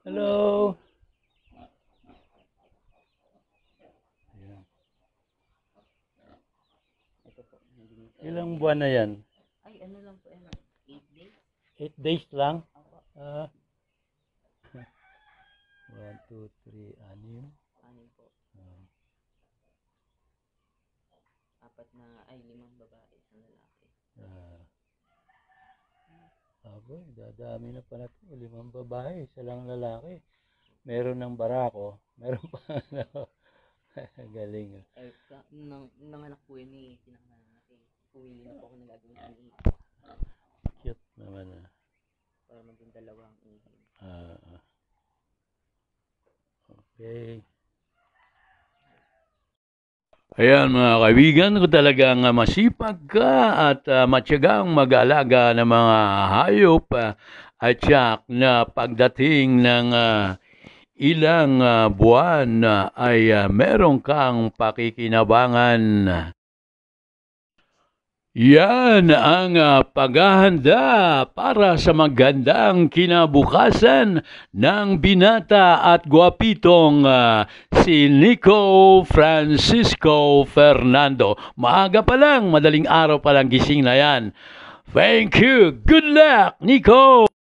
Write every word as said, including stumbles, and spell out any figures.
Hello. Ayan. Ito po. Hindi nito. Ilang buwan na yan? Ay, ano lang po. Ano? eight days? Eight days lang? Ako. Ah. One, two, three, anim. Anim po. Ah. Apat na, ay, limang babae, isang lalaki. Ah. Aboy, dadami na pala ito. Limang babae, isa lang lalaki. Meron ng barako. Meron pa ano. Galing. Eh, ka, nang, nanganak po yun eh. Pinanganak eh. Pumili na po ako ng gagawin ng ihi. Cute naman ah. Para maging dalawang ihi. Ah. ah. Okay. Ayan mga kaibigan, kung talagang uh, masipag ka at uh, matyagang mag-alaga ng mga hayop uh, at tiyak na pagdating ng uh, ilang uh, buwan uh, ay uh, meron kang pakikinabangan. Yan ang uh, paghahanda para sa magandang kinabukasan ng binata at gwapitong uh, si Nico Francisco Fernando. Maaga pa lang, madaling araw pa lang gising na yan. Thank you. Good luck, Nico!